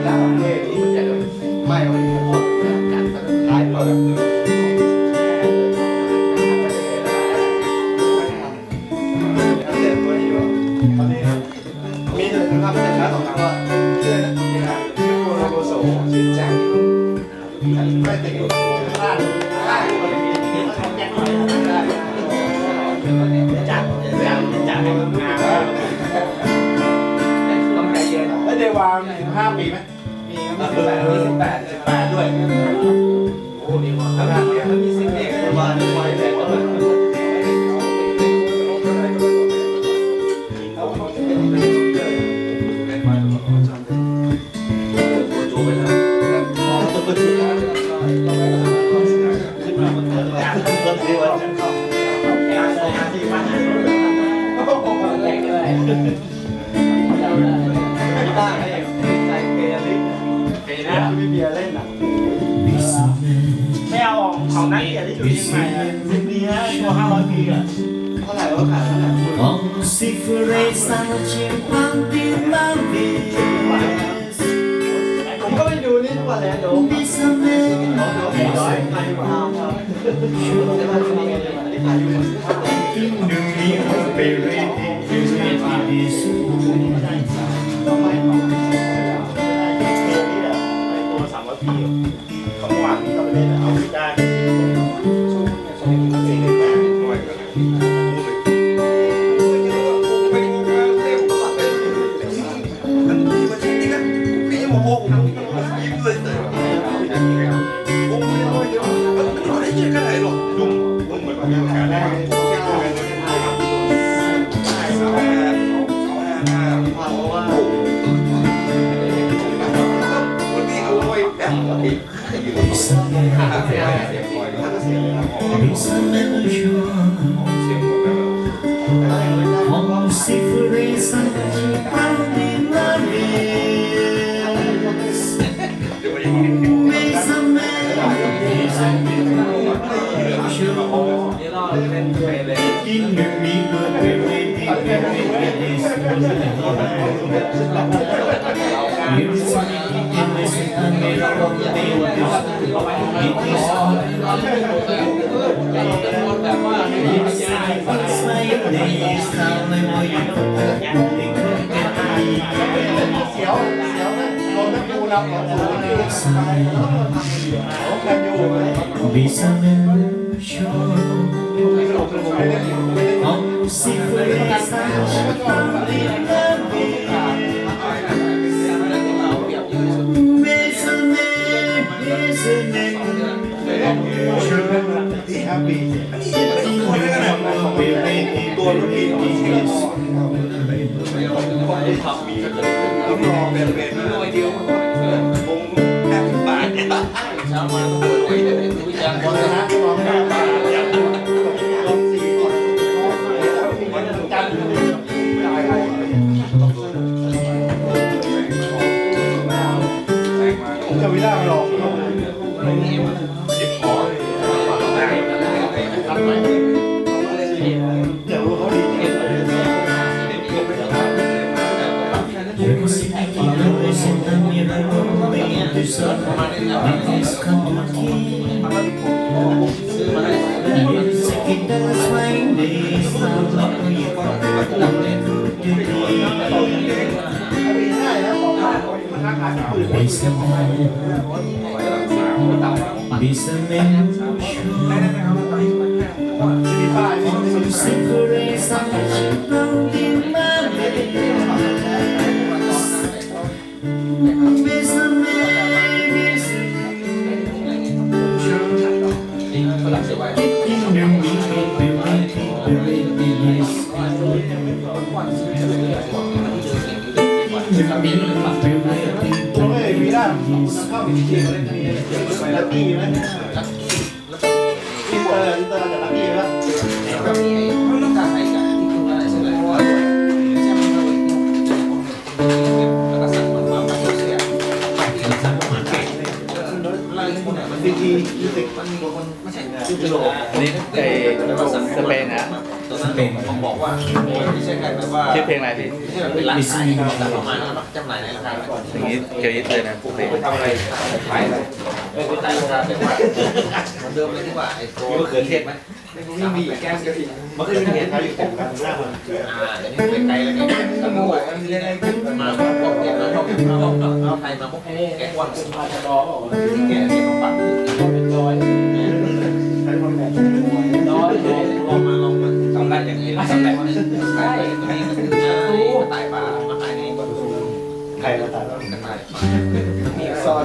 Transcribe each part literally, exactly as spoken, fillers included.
แล้วเท่ดีไม่เอาไปหมดการท้ายเปิดมีหนึ่งนะครับแต่ช้าสองครั้งว่าชื่อนะชื่อโคโรโกโซชื่อแจ็คไม่ติดอยู่ข้างล่างคนมีมีแจ็คหน่อยได้จัดจัดจัดให้มันงานต้องใจเย็นแล้วเดวางสิบห้าปีไหมมีครับมีสิบแปดมีสิบแปดสิบแปดด้วยโอ้ดีว่ะขนาดนี้มันมีสิบเอ็ดประมาณนี้ไว้แต่ก็แบบไม่เอาของนักเกียรติที่อยู่เชียงใหม่สิบปีนะตัวห้าร้อยปีอ่ะเท่าไหร่ก็ขายเท่าไหร่ผมก็ไปดูนี่ทุกวันแล้วเดี๋ยวเดี๋ยวร้อยพันกว่าครับจะมาที่นี่กันเลยที่ขายอยู่ต้องไปต่อตัวสามร้อยปีเขาหวังที่เราไปเล่นเอาไม่ได้ซีทียูสิกมันมีคนไม่ใช่ยูสิโลอันนี้ไอ้สเปนนะสเปนผมบอกว่าไม่ใช่แค่แบบว่าชื่อเพลงอะไรพี่ไม่ใช่แบบเป็นร้านขายแต่ประมาณนั้นจำหน่ายในราคาอย่างนี้เกยิดเลยนะเพลงทำอะไรขายอะไรไม่เป็นราคาเป็นว่าเหมือนเดิมเลยที่ว่าไอ้โซ่มะเขือเทศไหมไม่มีแก้มกะทิมันก็มีเห็นเขาอยู่ตรงกันหน้ามันอ่าเดี๋ยวนี้เป็นไกลแล้วไงตะโมกมาพวกเด็กมาพวกเอาไทยมาพวกแกงวันสุดท้ายรอแกงเด็กของปั่นเป็นร้อยร้อยลองมาลองมาทำได้อย่างนี้ทำได้ใช่ตรงนี้มันคือมาตายปลามาตายนี่ก็ใครมาตายแล้วกันตายมีซอน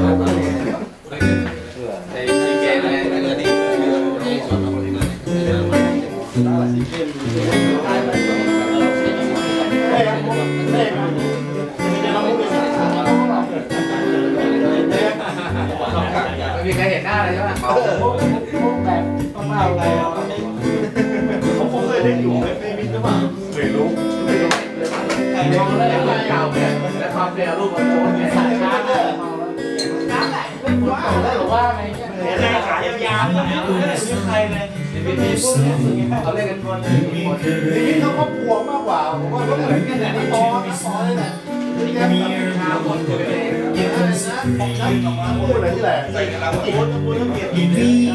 ในในเกมในเรื่องนี้นี่ส่วนของคนที่มาเรื่องมาตาสีเข้มตายไปเฮ้ยเฮ้ยมีแต่เราไม่เป็นไม่มีใครเห็นหน้าเลยใช่ไหมแบบต้องเล่าอะไรเขาคงเคยได้อยู่ไม่ไม่มิตรหรือเปล่าเคยรู้ไม่รู้ใครมองแล้วเก่าเนี่ยแล้วความเป็นรูปมันโค้งเนี่ยช้าช้าเลยช้าไหนไม่รู้ว่าได้หรือว่าไงเนี่ยขายาวๆเนี่ยไม่ใครเลยมีพวกนี้เขาเล่นกันคนคนนี่เขาก็ปวดมากกว่าผมว่าเขาเหมือนกันแต่ไม่พอไม่พอเลยแหละคือแค่แบบชาคนคนเองเกี่ยวอะไรนะนักพูดอะไรที่ไหนใส่กระดาษพูดพูดทั้งเกียรติ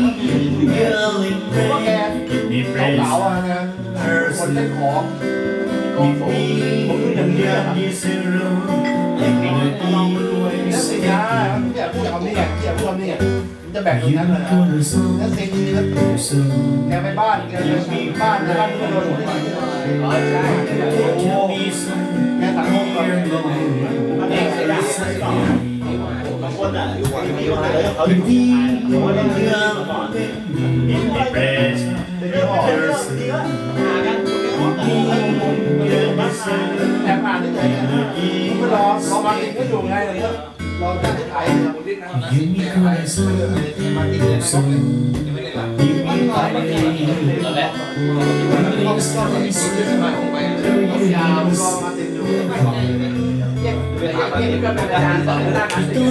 เพราะว่าแกเขาเก่าอ่ะนะคนเล่นของกองสูงผมดูอย่างนี้ครับลองรวยนั่นสิยาเนี่ยพูดคำนี้เนี่ยพูดคำนี้จะแบ่งตรงนั้นเลยนะนั่นสิแกไปบ้านแกไปบ้านนะบ้านก็โดนหัวที่อ๋อใช่แกตัดห้องก่อนมันเองเสียดายบางคนอ่ะอยู่ฝั่งนี้ว่าเลยเขาอยู่ที่เขาเล่นเรื่องก่อนมีเปรสเดี๋ยวออกเดี๋ยวเดี๋ยวหากันแอบอ่านได้ไงไม่รอรอมาติดก็อยู่ไงเลยเราจะขายเราดิ้นนะยิ่งมีใครซื้อมาติดเลยนะยังไม่ได้หลับยิ่งมีใครนั่นแหละก็ก็มีคนที่มาของไปยาวก็มาติดอยู่เย็บเย็บก็เป็นอาจารย์สอนด้านการติด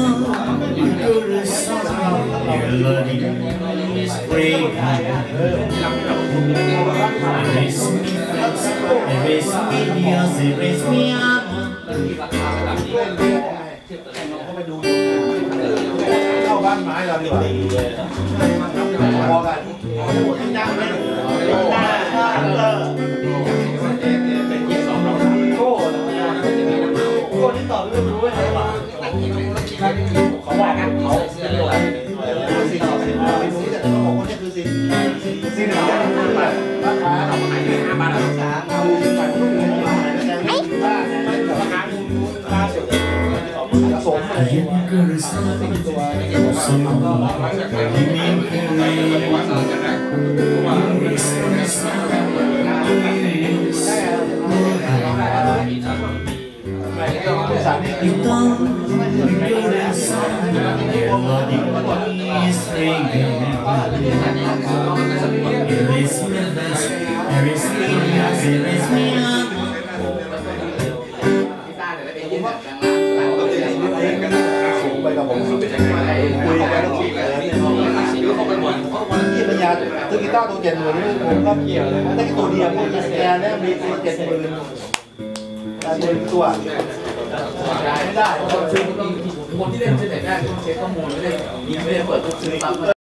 เข้าบ้านไม้เราดีกว่าพอกันยังไม่ได้เป็นยี่สองเราโก้โก้ที่ตอบไม่รู้ว่าอะไรวะเขาบอกกันเขาเสื้อเลยสินสินไม่รู้แต่เขาบอกว่านี่คือสินสินเหล่านี้แบบราคาเราขายห้าบาทต่อช้างเอาสินไปพูดถึงบ้านบ้านราคาล่าสุดสมอะไรตัวสารนี่คือต้องไปกับผมคุยกันแล้วคุยกันแล้วเขาไปบ่อยเพราะวันที่ปัญญาซื้อกีตาร์ตัวเจ็ดหมื่นนี่ผมก็เกี่ยวเลยนะแต่ตัวเดียวพวกแกเนี่ยมีเจ็ดหมื่นแต่หมื่นตัวไม่ได้คนซื้อคนที่เล่นเช็คได้ต้องเช็คข้อมูลไม่ได้ไม่ได้เปิดซื้อปั๊บ